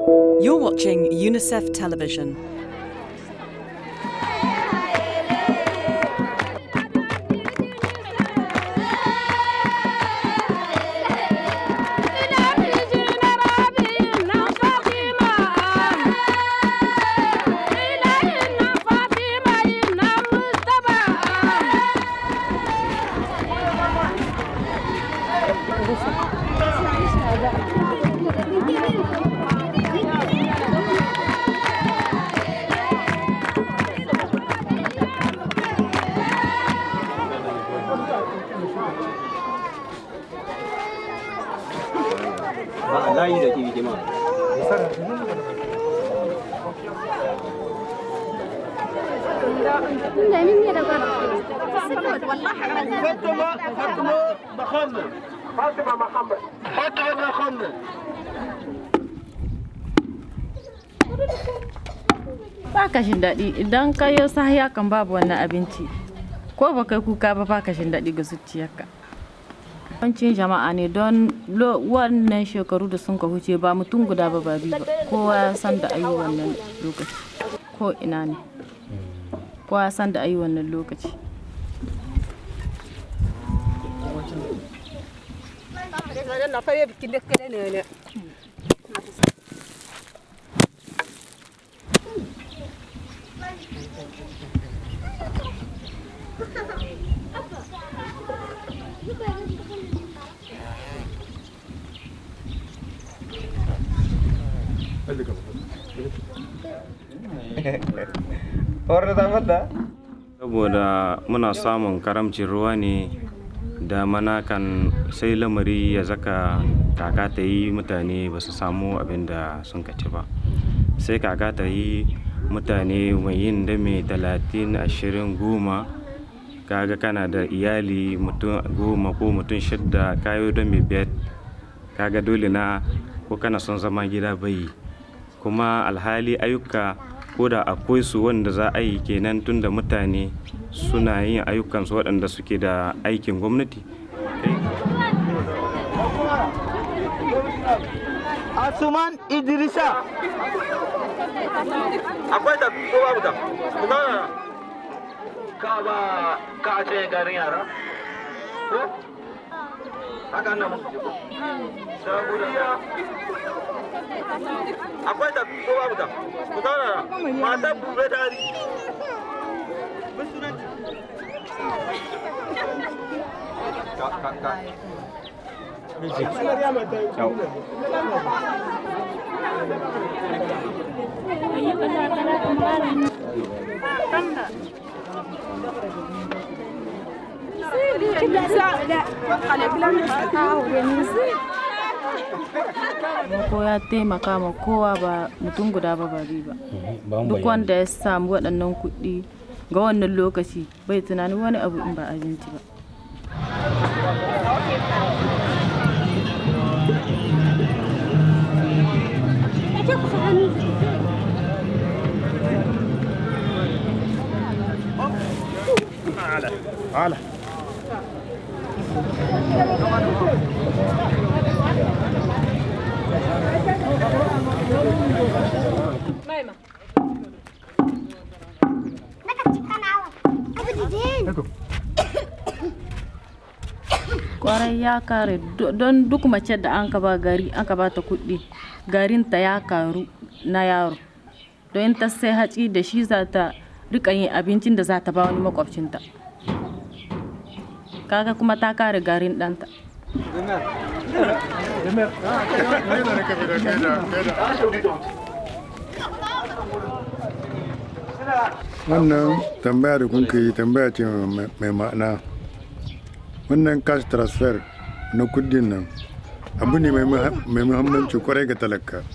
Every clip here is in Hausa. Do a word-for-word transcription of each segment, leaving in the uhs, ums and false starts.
You're watching UNICEF television. Ba ka jin daɗi idan ka yi sahiya kan babu wannan abinci ko ba kai kuka ba ba ka jin daɗi ga zuciyarka. Yawancin jama'a ne don wannan shekaru da sun ka huce ba mutum guda ba ba biyu ba kowa ya san da ayi wannan lokaci ko ina ne kowa ya san da ayi wannan lokaci. Saboda muna samun karamcin ruwa ne da mana kan sai lamari ya zaka kaka ta yi mutane ba su samu abin da sun kaci ba, sai kaka ta yi mutane mai yin da mai talatin ashirin goma kaga kana da iyali mutum goma ko mutum shidda kayo don mai biyar kaga dole na ko kana son zama gida bai kuma alhali ayyuka ko da akwai su wanda za a yi kenan tunda mutane suna yin ayyukansu waɗanda suke da aikin gwamnati. Asuman Idrisa akwai da ko babu da kuma ka ba ka ce garin yara ko haka nan mu saboda akwai da ko babu da kuma mata bube dari bisunanci ka ka ka ko ya taimaka ma kowa ba mutum guda ba bari ba duk wanda ya samu waɗannan kuɗi ga wannan lokaci bai tunanin wani abu in ba abinci ba. Ala. Maima. Kwarai ya kare don duk mace da an ka ba gari an ka ba ta kuɗi garinta ya karu na yaro don ta sai haci da shi za ta rika yin abincin da za ta ba wani makwabcinta kaga kuma ta kare garin ɗanta. Wannan tambaya da kun yi tambaya ce mai ma'ana. Wannan cash transfer na kudin nan abu ne mai muhimmanci kwarai ga talaka.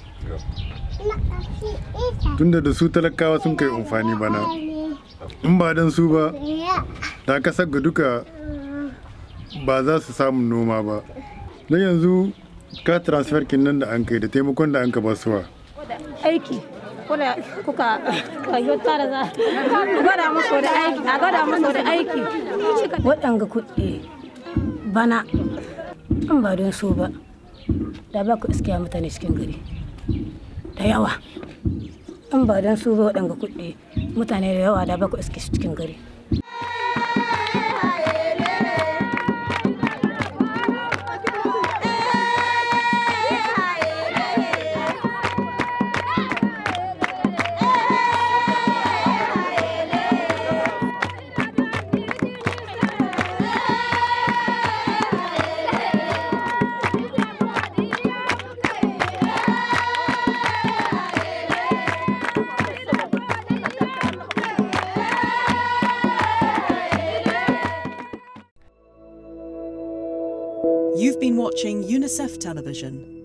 Tunda da su talakawa sun kai amfani bana. In ba don su ba, da kasar ga duka ba za su samu noma ba. Don yanzu cash transfer kin nan da an kai da taimakon da an ka basuwa. Aiki. Kuka kuka kayyota da za a gwada musu da aiki a gwada musu da aiki waɗanga kuɗi bana in ba don so ba da ba ku iskiya mutane cikin gari da yawa. In ba don su ba waɗanga kuɗi mutane da yawa da ba ku iske su cikin gari. You've been watching UNICEF Television.